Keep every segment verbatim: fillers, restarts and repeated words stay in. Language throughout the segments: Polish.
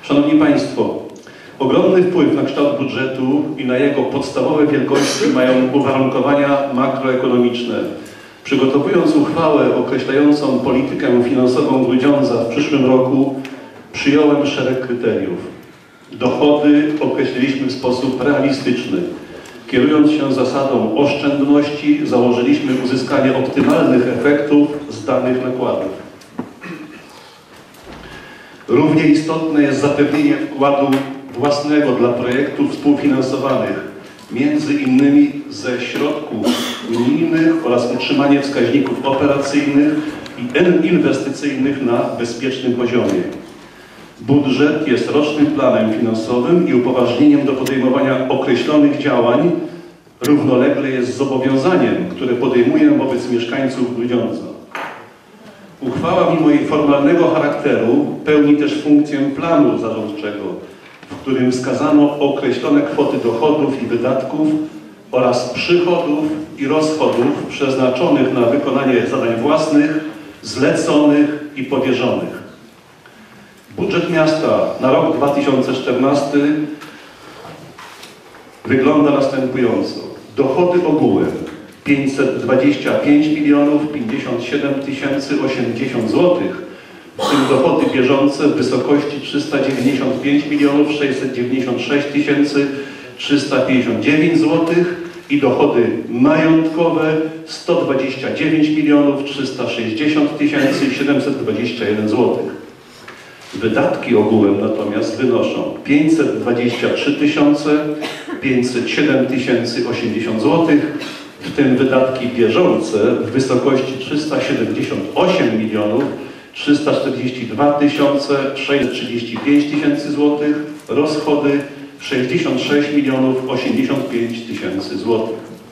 Szanowni Państwo, ogromny wpływ na kształt budżetu i na jego podstawowe wielkości mają uwarunkowania makroekonomiczne. Przygotowując uchwałę określającą politykę finansową Grudziądza w przyszłym roku, przyjąłem szereg kryteriów. Dochody określiliśmy w sposób realistyczny. Kierując się zasadą oszczędności, założyliśmy uzyskanie optymalnych efektów z danych nakładów. Równie istotne jest zapewnienie wkładu własnego dla projektów współfinansowanych, między innymi ze środków unijnych oraz utrzymanie wskaźników operacyjnych i inwestycyjnych na bezpiecznym poziomie. Budżet jest rocznym planem finansowym i upoważnieniem do podejmowania określonych działań, równolegle jest zobowiązaniem, które podejmuję wobec mieszkańców Grudziądza. Uchwała, mimo jej formalnego charakteru, pełni też funkcję planu zarządczego, w którym wskazano określone kwoty dochodów i wydatków oraz przychodów i rozchodów przeznaczonych na wykonanie zadań własnych, zleconych i powierzonych. Budżet miasta na rok dwa tysiące czternasty wygląda następująco. Dochody ogółem pięćset dwadzieścia pięć milionów pięćdziesiąt siedem tysięcy osiemdziesiąt złotych, w tym dochody bieżące w wysokości trzysta dziewięćdziesiąt pięć milionów sześćset dziewięćdziesiąt sześć tysięcy trzysta pięćdziesiąt dziewięć złotych i dochody majątkowe sto dwadzieścia dziewięć milionów trzysta sześćdziesiąt tysięcy siedemset dwadzieścia jeden złotych. Wydatki ogółem natomiast wynoszą pięćset dwadzieścia trzy tysiące pięćset siedem tysięcy osiemdziesiąt złotych, w tym wydatki bieżące w wysokości trzysta siedemdziesiąt osiem milionów trzysta czterdzieści dwa tysiące sześćset trzydzieści pięć tysięcy złotych, rozchody sześćdziesiąt sześć milionów osiemdziesiąt pięć tysięcy złotych.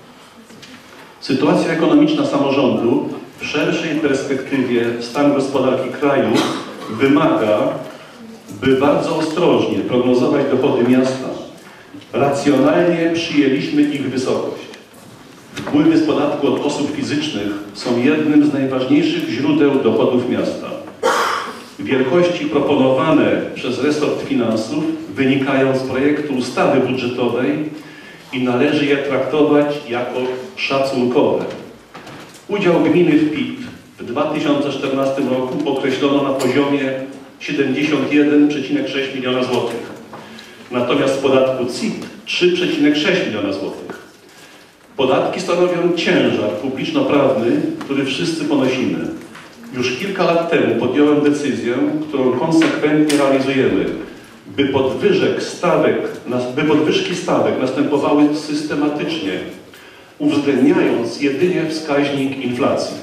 Sytuacja ekonomiczna samorządu w szerszej perspektywie stan gospodarki kraju wymaga, by bardzo ostrożnie prognozować dochody miasta. Racjonalnie przyjęliśmy ich wysokość. Wpływy z podatku od osób fizycznych są jednym z najważniejszych źródeł dochodów miasta. Wielkości proponowane przez resort finansów wynikają z projektu ustawy budżetowej i należy je traktować jako szacunkowe. Udział gminy w P I T w dwa tysiące czternastym roku określono na poziomie siedemdziesiąt jeden przecinek sześć miliona złotych. Natomiast z podatku C I T trzy przecinek sześć miliona złotych. Podatki stanowią ciężar publiczno-prawny, który wszyscy ponosimy. Już kilka lat temu podjąłem decyzję, którą konsekwentnie realizujemy, by, podwyżek stawek, by podwyżki stawek następowały systematycznie, uwzględniając jedynie wskaźnik inflacji,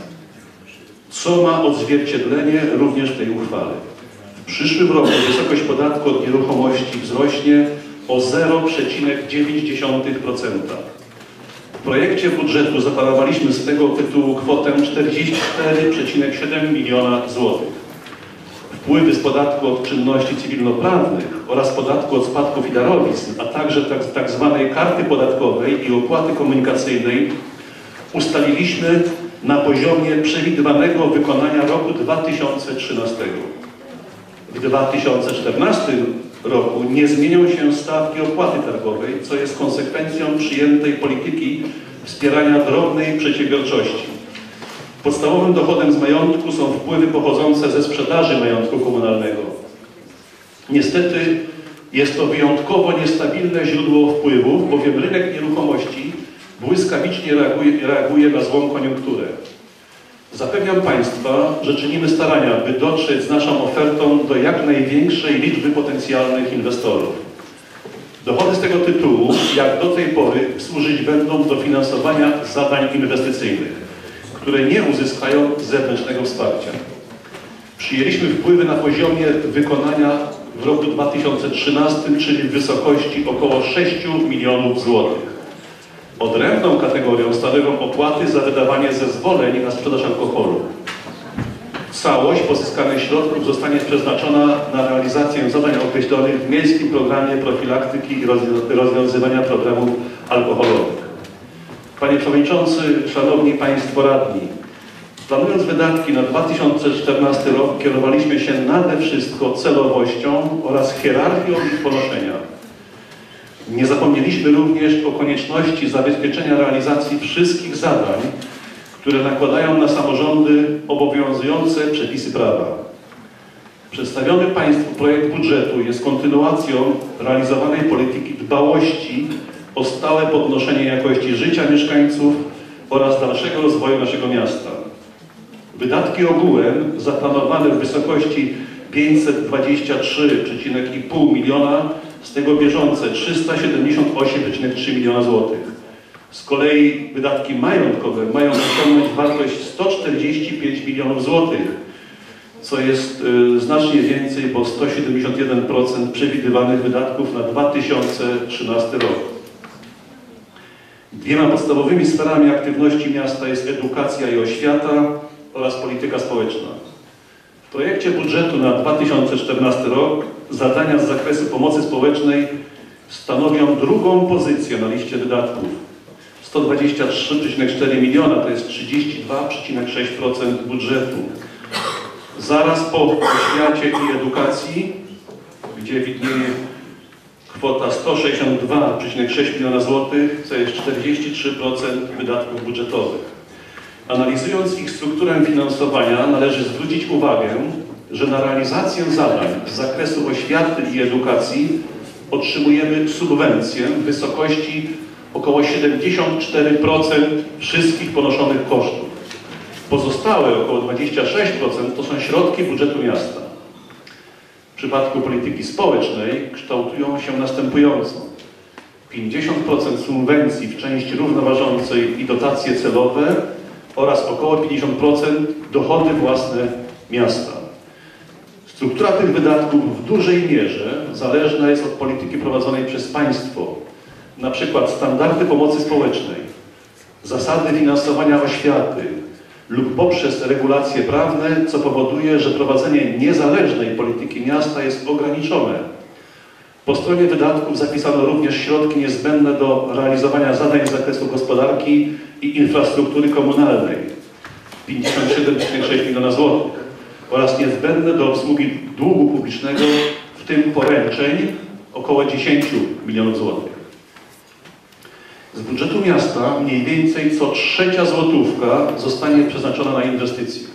co ma odzwierciedlenie również w tej uchwale. W przyszłym roku wysokość podatku od nieruchomości wzrośnie o zero przecinek dziewięć procent. W projekcie budżetu zaplanowaliśmy z tego tytułu kwotę czterdzieści cztery przecinek siedem miliona złotych. Wpływy z podatku od czynności cywilnoprawnych oraz podatku od spadków i darowizn, a także tak, tak zwanej karty podatkowej i opłaty komunikacyjnej ustaliliśmy na poziomie przewidywanego wykonania roku dwa tysiące trzynastego. W dwa tysiące czternastym roku nie zmienią się stawki opłaty targowej, co jest konsekwencją przyjętej polityki wspierania drobnej przedsiębiorczości. Podstawowym dochodem z majątku są wpływy pochodzące ze sprzedaży majątku komunalnego. Niestety jest to wyjątkowo niestabilne źródło wpływów, bowiem rynek nieruchomości błyskawicznie reaguje, reaguje na złą koniunkturę. Zapewniam Państwa, że czynimy starania, by dotrzeć z naszą ofertą do jak największej liczby potencjalnych inwestorów. Dochody z tego tytułu, jak do tej pory, służyć będą do finansowania zadań inwestycyjnych, które nie uzyskają zewnętrznego wsparcia. Przyjęliśmy wpływy na poziomie wykonania w roku dwa tysiące trzynastym, czyli w wysokości około sześciu milionów złotych. Odrębną kategorią stanowią opłaty za wydawanie zezwoleń na sprzedaż alkoholu. Całość pozyskanych środków zostanie przeznaczona na realizację zadań określonych w Miejskim Programie Profilaktyki i Rozwiązywania Problemów Alkoholowych. Panie Przewodniczący, Szanowni Państwo Radni, w Planując wydatki na dwa tysiące czternasty rok, kierowaliśmy się nade wszystko celowością oraz hierarchią ich ponoszenia. Nie zapomnieliśmy również o konieczności zabezpieczenia realizacji wszystkich zadań, które nakładają na samorządy obowiązujące przepisy prawa. Przedstawiony Państwu projekt budżetu jest kontynuacją realizowanej polityki dbałości o stałe podnoszenie jakości życia mieszkańców oraz dalszego rozwoju naszego miasta. Wydatki ogółem zaplanowane w wysokości pięćset dwadzieścia trzy przecinek pięć miliona, z tego bieżące trzysta siedemdziesiąt osiem przecinek trzy miliona złotych. Z kolei wydatki majątkowe mają osiągnąć wartość sto czterdzieści pięć milionów złotych, co jest y, znacznie więcej, bo sto siedemdziesiąt jeden procent przewidywanych wydatków na dwa tysiące trzynasty rok. Dwiema podstawowymi sferami aktywności miasta jest edukacja i oświata oraz polityka społeczna. W projekcie budżetu na dwa tysiące czternasty rok zadania z zakresu pomocy społecznej stanowią drugą pozycję na liście wydatków. sto dwadzieścia trzy przecinek cztery miliona to jest trzydzieści dwa przecinek sześć procent budżetu. Zaraz po oświacie i edukacji, gdzie widnieje kwota sto sześćdziesiąt dwa przecinek sześć miliona złotych, co jest czterdzieści trzy procent wydatków budżetowych. Analizując ich strukturę finansowania, należy zwrócić uwagę, że na realizację zadań z zakresu oświaty i edukacji otrzymujemy subwencję w wysokości około siedemdziesiąt cztery procent wszystkich ponoszonych kosztów. Pozostałe około dwadzieścia sześć procent to są środki budżetu miasta. W przypadku polityki społecznej kształtują się następująco. pięćdziesiąt procent subwencji w części równoważącej i dotacje celowe oraz około pięćdziesiąt procent dochody własne miasta. Struktura tych wydatków w dużej mierze zależna jest od polityki prowadzonej przez państwo, na przykład standardy pomocy społecznej, zasady finansowania oświaty lub poprzez regulacje prawne, co powoduje, że prowadzenie niezależnej polityki miasta jest ograniczone. Po stronie wydatków zapisano również środki niezbędne do realizowania zadań z zakresu gospodarki i infrastruktury komunalnej pięćdziesiąt siedem przecinek sześć miliona złotych oraz niezbędne do obsługi długu publicznego, w tym poręczeń około dziesięć milionów złotych. Z budżetu miasta mniej więcej co trzecia złotówka zostanie przeznaczona na inwestycje.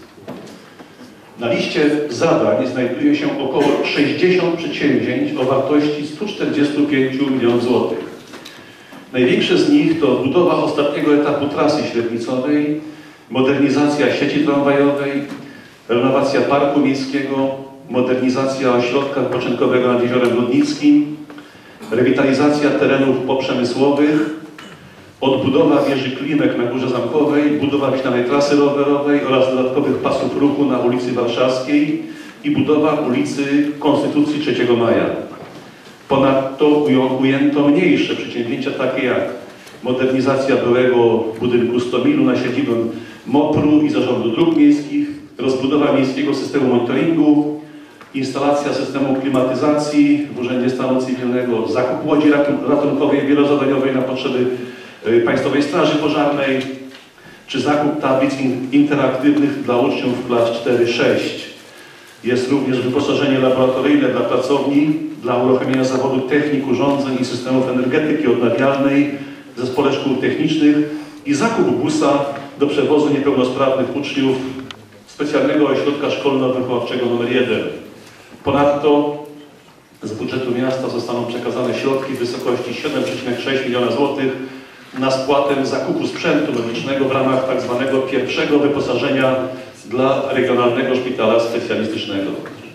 Na liście zadań znajduje się około sześćdziesiąt przedsięwzięć o wartości stu czterdziestu pięciu milionów złotych. Największe z nich to budowa ostatniego etapu trasy średnicowej, modernizacja sieci tramwajowej, renowacja parku miejskiego, modernizacja ośrodka wypoczynkowego nad Jeziorem Rudnickim, rewitalizacja terenów poprzemysłowych, odbudowa wieży Klimek na Górze Zamkowej, budowa wyślanej trasy rowerowej oraz dodatkowych pasów ruchu na ulicy Warszawskiej i budowa ulicy Konstytucji trzeciego maja. Ponadto ujęto mniejsze przedsięwzięcia takie jak modernizacja byłego budynku Stomilu na siedzibę MOPR-u i Zarządu Dróg Miejskich, rozbudowa miejskiego systemu monitoringu, instalacja systemu klimatyzacji w Urzędzie Stanu Cywilnego, zakup łodzi ratunkowej wielozadaniowej na potrzeby Państwowej Straży Pożarnej, czy zakup tablic interaktywnych dla uczniów klas cztery sześć. Jest również wyposażenie laboratoryjne dla pracowni, dla uruchomienia zawodu technik, urządzeń i systemów energetyki odnawialnej w Zespole Szkół Technicznych i zakup busa do przewozu niepełnosprawnych uczniów specjalnego ośrodka szkolno-wychowawczego numer jeden. Ponadto z budżetu miasta zostaną przekazane środki w wysokości siedem przecinek sześć miliona złotych na spłatę zakupu sprzętu medycznego w ramach tak zwanego pierwszego wyposażenia dla Regionalnego Szpitala Specjalistycznego.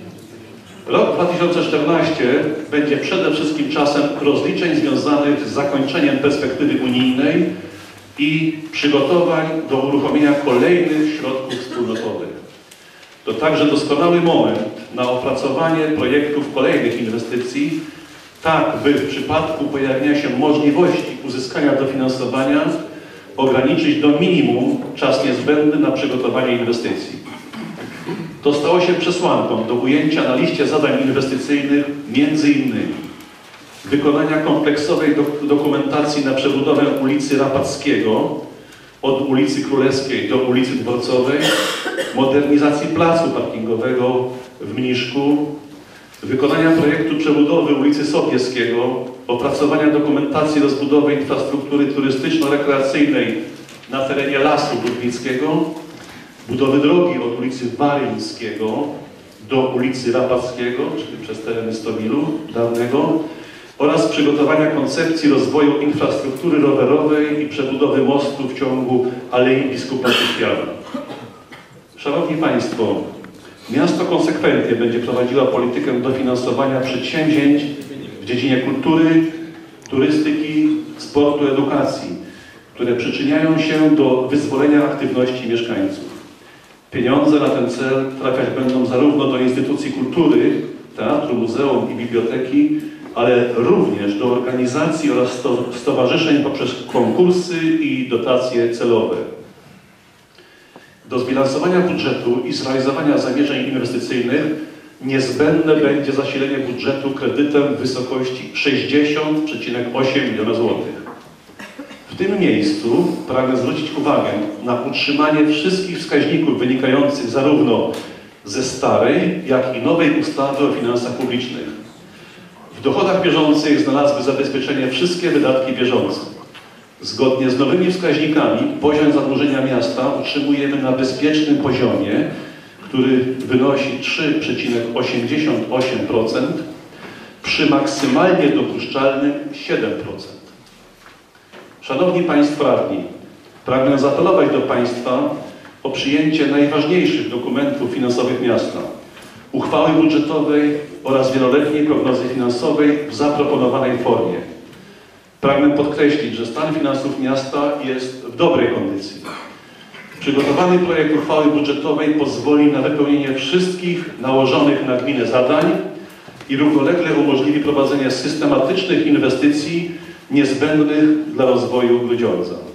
Rok dwa tysiące czternasty będzie przede wszystkim czasem rozliczeń związanych z zakończeniem perspektywy unijnej i przygotowań do uruchomienia kolejnych środków wspólnotowych. To także doskonały moment na opracowanie projektów kolejnych inwestycji, tak by w przypadku pojawienia się możliwości uzyskania dofinansowania ograniczyć do minimum czas niezbędny na przygotowanie inwestycji. To stało się przesłanką do ujęcia na liście zadań inwestycyjnych między innymi wykonania kompleksowej do dokumentacji na przebudowę ulicy Rapackiego od ulicy Królewskiej do ulicy Dworcowej, modernizacji placu parkingowego w Mniszku, wykonania projektu przebudowy ulicy Sobieskiego, opracowania dokumentacji rozbudowy infrastruktury turystyczno-rekreacyjnej na terenie Lasu Brudnickiego, budowy drogi od ulicy Waryńskiego do ulicy Rapackiego, czyli przez tereny Stomilu dawnego, oraz przygotowania koncepcji rozwoju infrastruktury rowerowej i przebudowy mostu w ciągu Alei Biskupa Cypriana. Szanowni Państwo, miasto konsekwentnie będzie prowadziło politykę dofinansowania przedsięwzięć w dziedzinie kultury, turystyki, sportu, edukacji, które przyczyniają się do wyzwolenia aktywności mieszkańców. Pieniądze na ten cel trafiać będą zarówno do instytucji kultury, teatru, muzeum i biblioteki, ale również do organizacji oraz stowarzyszeń poprzez konkursy i dotacje celowe. Do zbilansowania budżetu i zrealizowania zamierzeń inwestycyjnych niezbędne będzie zasilenie budżetu kredytem w wysokości sześćdziesiąt przecinek osiem miliona złotych. W tym miejscu pragnę zwrócić uwagę na utrzymanie wszystkich wskaźników wynikających zarówno ze starej, jak i nowej ustawy o finansach publicznych. W dochodach bieżących znalazły zabezpieczenie wszystkie wydatki bieżące. Zgodnie z nowymi wskaźnikami poziom zadłużenia miasta utrzymujemy na bezpiecznym poziomie, który wynosi trzy przecinek osiemdziesiąt osiem procent przy maksymalnie dopuszczalnym siedem procent. Szanowni Państwo Radni, pragnę zaapelować do Państwa o przyjęcie najważniejszych dokumentów finansowych miasta, uchwały budżetowej oraz wieloletniej prognozy finansowej w zaproponowanej formie. Pragnę podkreślić, że stan finansów miasta jest w dobrej kondycji. Przygotowany projekt uchwały budżetowej pozwoli na wypełnienie wszystkich nałożonych na gminę zadań i równolegle umożliwi prowadzenie systematycznych inwestycji niezbędnych dla rozwoju Grudziądza.